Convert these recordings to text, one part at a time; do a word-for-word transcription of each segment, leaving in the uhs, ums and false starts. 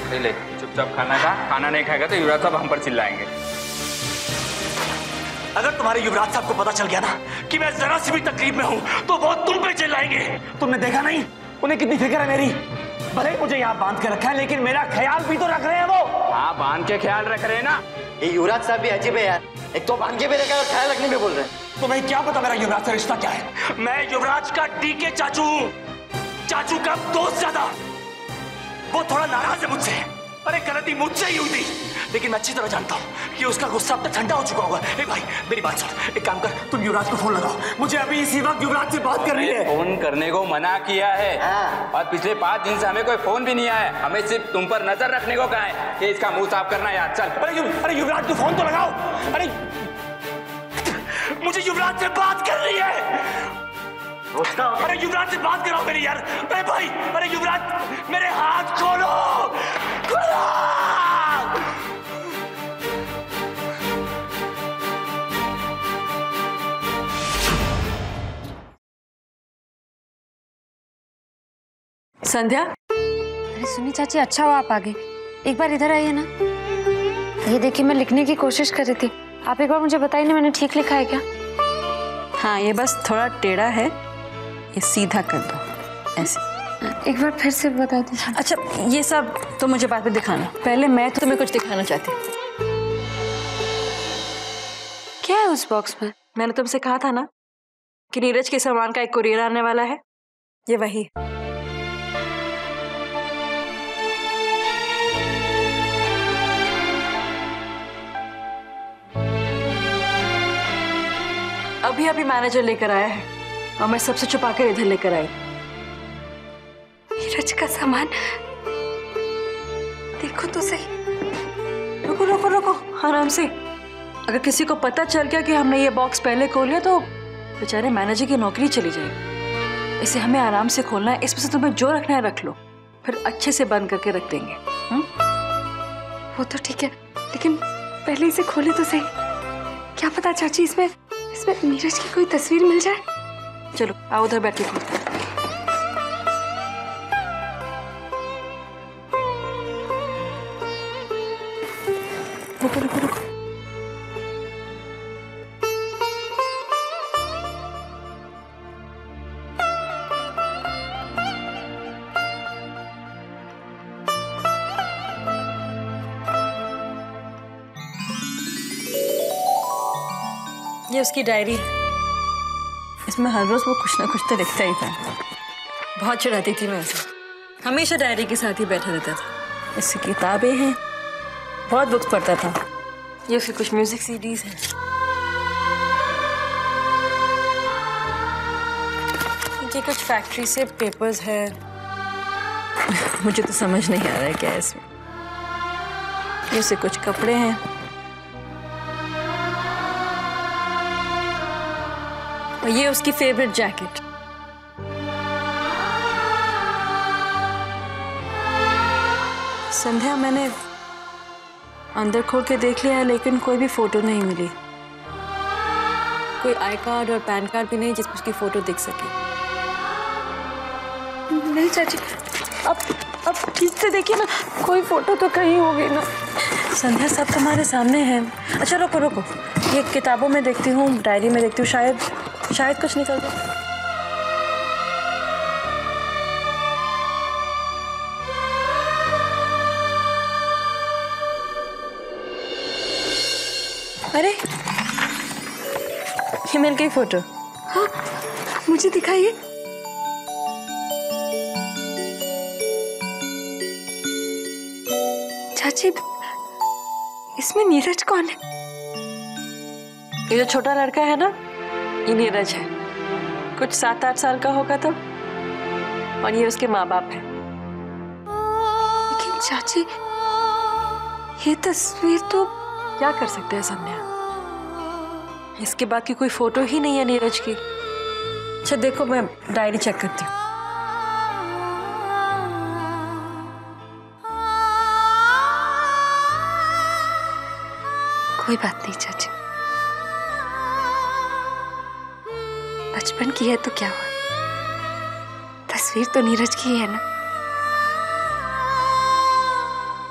ले चुपचाप खाना खा, खाना नहीं खाएगा तो युवराज साहब हम पर चिल्लाएंगे। अगर तुम्हारे युवराज साहब को पता चल गया ना कि मैं जरा सी भी तकलीफ में हूँ तो वो तुम पे चिल्लाएंगे। तुमने देखा नहीं उन्हें कितनी फिक्र है मेरी। भले मुझे यहाँ बांध के रखा है लेकिन मेरा ख्याल भी तो रख रहे हैं वो। हाँ बांध के ख्याल रख रहे हैं ना। ये युवराज साहब भी अजीब है यार, एक तो बांध के भी रखा है और ख्याल रखने में बोल रहे हैं। तुम्हें क्या पता मेरा युवराज से रिश्ता क्या है? मैं युवराज का डीके चाचू हूँ, चाचू का दोस्त ज्यादा। वो थोड़ा नाराज है मुझसे, अरे गलती मुझसे ही हुई थी, लेकिन मैं अच्छी तरह जानता हूँ कि उसका गुस्सा अब तक ठंडा हो चुका होगा। ए भाई मेरी बात सुन, एक काम कर, तुम युवराज को फोन लगाओ, मुझे अभी इसी वक्त युवराज से बात करनी है। फोन करने को मना किया है हाँ। और पिछले पाँच दिन से हमें कोई फोन भी नहीं आया। हमें सिर्फ तुम पर नजर रखने को कहा है कि इसका मुंह साफ करना यार। चल अरे यु, अरे युवराज को फोन तो लगाओ। अरे मुझे युवराज से बात करनी है। अरे युवराज से बात कराओ मेरी यार। अरे भाई, अरे युवराज मेरे हाथ खोलो, खोलो। संध्या। अरे सुनी चाची, अच्छा हो आप आ गए। एक बार इधर आइए ना। ये देखिए मैं लिखने की कोशिश कर रही थी, आप एक बार मुझे बताइए ना मैंने ठीक लिखा है क्या? हाँ ये बस थोड़ा टेढ़ा है, ये सीधा कर दो ऐसे। एक बार फिर से बता दीजिए। अच्छा ये सब तो मुझे बाद में दिखाना, पहले मैं तो तुम्हें कुछ दिखाना चाहती हूँ। क्या है उस बॉक्स में? मैंने तुमसे कहा था ना कि नीरज के सामान का एक कुरियर आने वाला है, ये वही। अभी अभी मैनेजर लेकर आया है और मैं सबसे छुपा कर इधर लेकर आई। नीरज का सामान देखो तो सही। रुको रुको रुको आराम से। अगर किसी को पता चल गया कि हमने ये बॉक्स पहले खोल लिया तो बेचारे मैनेजर की नौकरी चली जाएगी। इसे हमें आराम से खोलना है, इसमें से तुम्हें जो रखना है रख लो, फिर अच्छे से बंद करके रख देंगे। हुँ? वो तो ठीक है, लेकिन पहले इसे खोले तो सही। क्या पता चाची इसमें इसमें नीरज की कोई तस्वीर मिल जाए। चलो आओ उधर बैठ के खोलते हैं। रुको रुको रुको। ये उसकी डायरी है, इसमें हर रोज वो कुछ ना कुछ तो लिखता ही था। बहुत चिढ़ाती थी मैं उसे, हमेशा डायरी के साथ ही बैठा रहता था। इसकी किताबें हैं, बहुत बुक्स पढ़ता था। ये उसकी कुछ म्यूजिक सीडीज हैं। ये कुछ फैक्ट्री से पेपर्स है। मुझे तो समझ नहीं आ रहा है क्या है इसमें। ये उसके कुछ कपड़े हैं। और ये उसकी फेवरेट जैकेट। संध्या मैंने अंदर खोल के देख लिया है लेकिन कोई भी फोटो नहीं मिली। कोई आई कार्ड और पैन कार्ड भी नहीं जिसमें उसकी फोटो दिख सके। नहीं चाची, अब अब ठीक से देखिए ना, कोई फोटो तो कहीं होगी ना। संध्या सब तुम्हारे सामने है। अच्छा रुको रुको, ये किताबों में देखती हूँ, डायरी में देखती हूँ, शायद शायद कुछ निकल जाए। अरे ये मिल गई फोटो। हाँ मुझे दिखाइए। चाची इसमें नीरज कौन है? ये जो छोटा लड़का है ना, ये नीरज है। कुछ सात आठ साल का होगा तो, और ये उसके माँ बाप है। लेकिन चाची ये तस्वीर तो। क्या कर सकते हैं संध्या, इसके बाद की कोई फोटो ही नहीं है नीरज की। अच्छा देखो मैं डायरी चेक करती हूँ। कोई बात नहीं चाची, बचपन की है तो क्या हुआ, तस्वीर तो नीरज की है ना।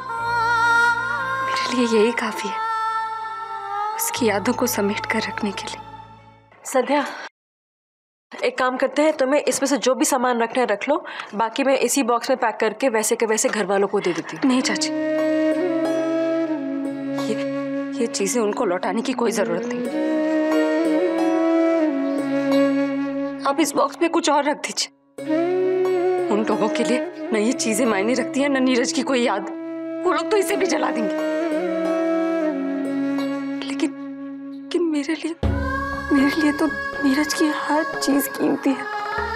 लिए यही काफी है, उसकी यादों को समेट कर रखने के लिए। संध्या, एक काम करते हैं, तुम्हें इसमें से जो भी सामान रखना है रख लो, बाकी मैं इसी बॉक्स में पैक करके वैसे के वैसे घर वालों को दे देती हूँ। नहीं चाची, ये ये चीजें उनको लौटाने की कोई जरूरत नहीं। आप इस बॉक्स में कुछ और रख दीजिए। उन लोगों के लिए न ये चीजें मायने रखती हैं, न नीरज की कोई याद। वो लोग तो इसे भी जला देंगे, लेकिन कि मेरे लिए मेरे लिए तो नीरज की हर चीज कीमती है।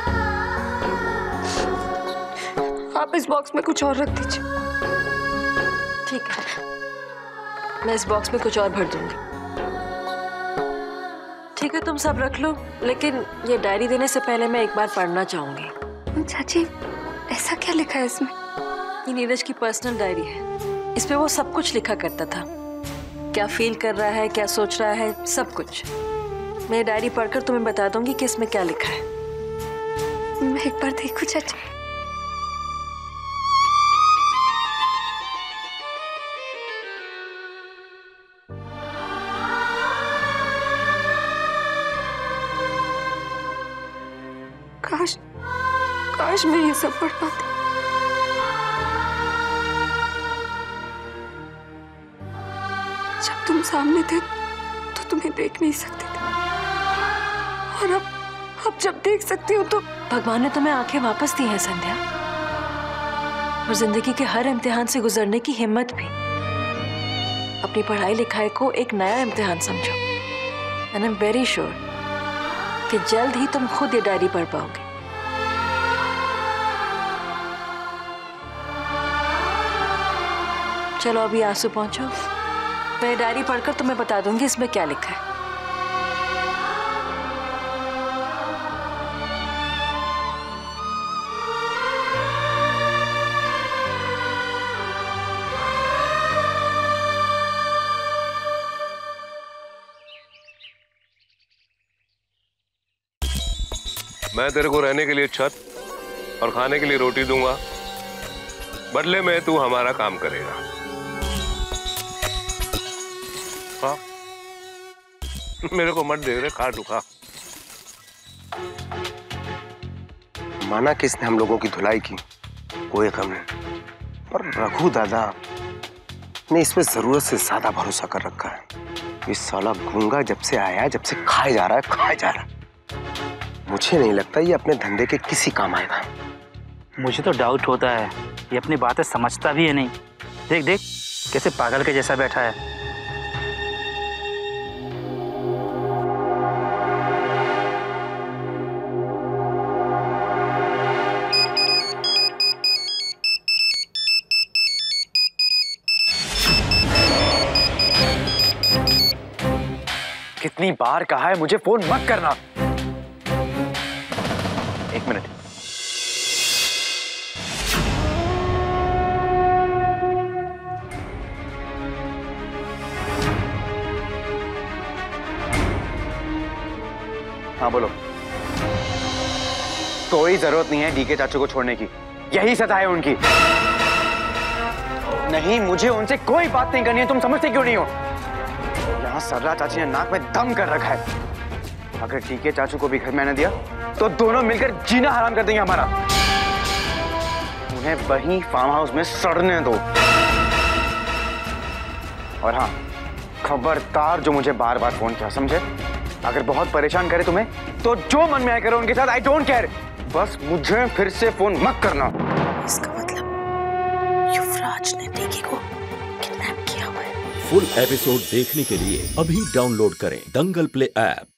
आप इस बॉक्स में कुछ और रख दीजिए। ठीक है, मैं इस बॉक्स में कुछ और भर दूंगी। ठीक है, तुम सब रख लो, लेकिन ये डायरी देने से पहले मैं एक बार पढ़ना चाहूंगी। चाची, ऐसा क्या लिखा है इसमें? ये नीरज की पर्सनल डायरी है। इस पे वो सब कुछ लिखा करता था, क्या फील कर रहा है, क्या सोच रहा है, सब कुछ। मैं डायरी पढ़कर तुम्हें बता दूंगी कि इसमें क्या लिखा है। मैं एक बार देखूं चाची? काश काश मैं ये सब पढ़ पाती। जब तुम सामने थे तो तुम्हें देख नहीं सकते थे, और अब अब जब देख सकती हूँ तो भगवान ने तुम्हें आंखें वापस दी हैं संध्या, और जिंदगी के हर इम्तिहान से गुजरने की हिम्मत भी। अपनी पढ़ाई लिखाई को एक नया इम्तिहान समझो, and I am very sure कि जल्द ही तुम खुद ये डायरी पढ़ पाओगे। चलो अभी आंसू पहुंचो, मैं डायरी पढ़कर तुम्हें बता दूंगी इसमें क्या लिखा है। मैं तेरे को रहने के लिए छत और खाने के लिए रोटी दूंगा, बदले में तू हमारा काम करेगा। हाँ? मेरे को मत दे रे, खा तू खा। माना किसने हम लोगों की धुलाई की, कोई गम नहीं, पर रघु दादा ने इस पे जरूरत से ज्यादा भरोसा कर रखा है। ये साला गूंगा जब से आया, जब से खाए जा रहा है खाए जा रहा है। मुझे नहीं लगता ये अपने धंधे के किसी काम आएगा। मुझे तो डाउट होता है, ये अपनी बातें समझता भी है नहीं। देख देख कैसे पागल के जैसा बैठा है। कितनी बार कहा है मुझे फोन मत करना। एक मिनट। हाँ बोलो। कोई जरूरत नहीं है डीके चाचू को छोड़ने की, यही सजा है उनकी। नहीं, मुझे उनसे कोई बात नहीं करनी है, तुम समझते क्यों नहीं हो? यहाँ सरला चाची ने नाक में दम कर रखा है। अगर डीके चाचू को भी घर में आने दिया तो दोनों मिलकर जीना हराम कर देंगे हमारा। उन्हें वहीं फार्म हाउस में सड़ने दो। और हाँ, खबरदार जो मुझे बार बार फोन किया, समझे? अगर बहुत परेशान करे तुम्हें तो जो मन में आया करो उनके साथ, आई डोंट केयर। बस मुझे फिर से फोन मत करना। इसका मतलब युवराज ने डीके को किडनैप किया हुआ है। फुल एपिसोड देखने के लिए अभी डाउनलोड करें दंगल प्ले ऐप।